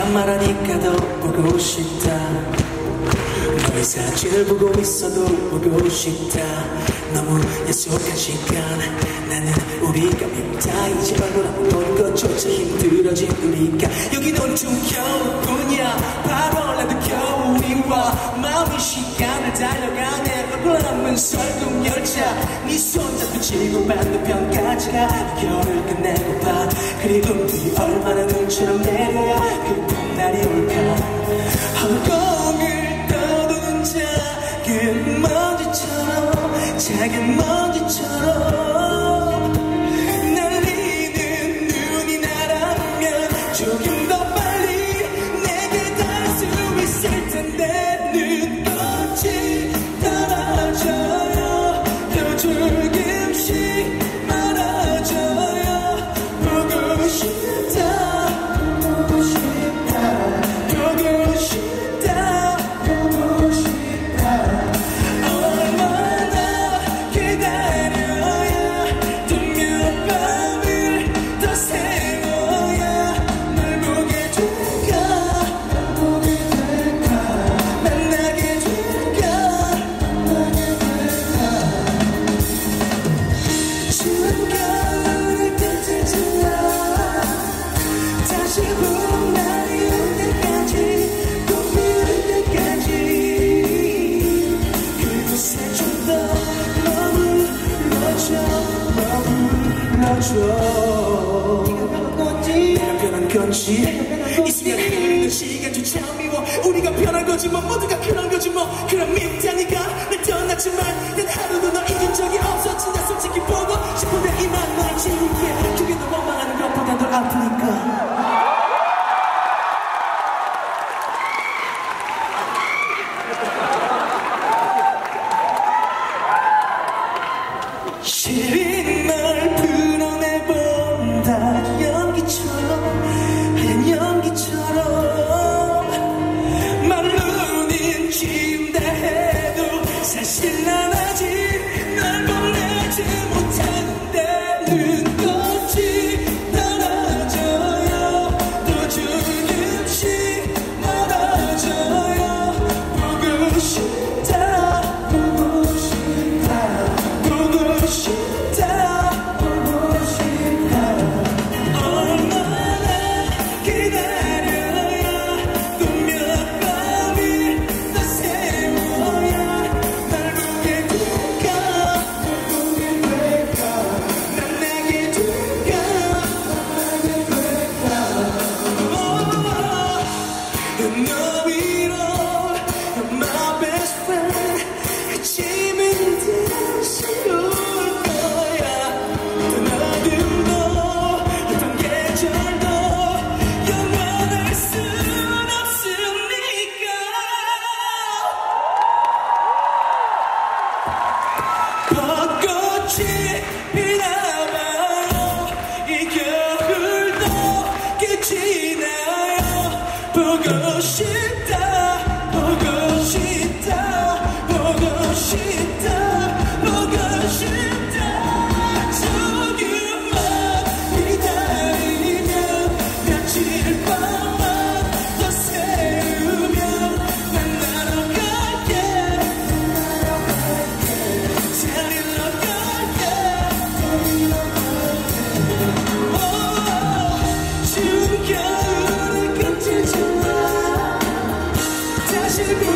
난 말하니까 더 보고 싶다. 너의 사진을 보고 있어도 보고 싶다. 너무 약속한 시간 나는 우리가 밉다. 이제 바라보는 것조차 힘들어진 우리가 여긴 온통 겨울뿐이야. 8월에도 겨울이와 마음이 시간을 달려가네. 얼굴 없는 설국열차 네 손잡고 지구 반대편까지 가. 겨울을 끝내고파. 그리움들이 얼마나 눈처럼 내려야 그 봄날이 올까. 허공을 떠도는 작은 먼지처럼 작은 먼지처럼 날리는 눈이 나라면 조금 더 빨리 내게 닿을 수 있을 텐데. 눈꽃이 떨어져요. 또 조금씩 멀어져요. 보고 싶다 보고 싶다 보고 싶다 보고 싶다. 얼마나 기다려야 또 몇 밤을 더 세워야 널 보게 될까. 보게 될까. 만나게 될까. 만나게 될까. 추운 겨울을 끝을 지나 다시 봄날이 올 때까지 봄이 올 때까지 그곳에 좀 더 머물러줘. 네가 변한 건지 내가 변한 건지 이 순간에 흐르는 시간조차 미워. 우리가 변한 거지 뭐 모두가 그런 거지 뭐. 그럼 밉다니까 날 떠났지만 난 하루도 너 잊은 적이 없어. 진짜 솔직히 보고 싶은데 이만 널 지울게. 그게 너 원망하는 것보다 덜 아프니까. 시린 널 풀어내본다. 연기처럼 하얀 연기처럼 말로는 지운다 해도 사실 난 아직 널 보내지 못하는데. 눈꽃이 떨어져요. 또 조금씩 멀어져요. 보고 싶다 보고 싶다 보고 싶다 보고 싶다. 얼마나 기다려야 또 몇 밤을 더 세워야 날 보게 될까. 보게 될까. 만나게 될까. 만나게 될까. 너 위로 You're my best friend. 아침은 다시 올 거야. 어둠도 어떤 계절도 영원할 순 없으니까. 벚꽃이 피나봐요. 이 겨울도 끝이 나요. 보고 싶다 보고 싶다 보고 싶다 보고 싶다. 조금만 기다리면 며칠 밤만 더 세우면 만나러 갈게. 데리러 갈게. 추운 겨울을 끝을 지나 다시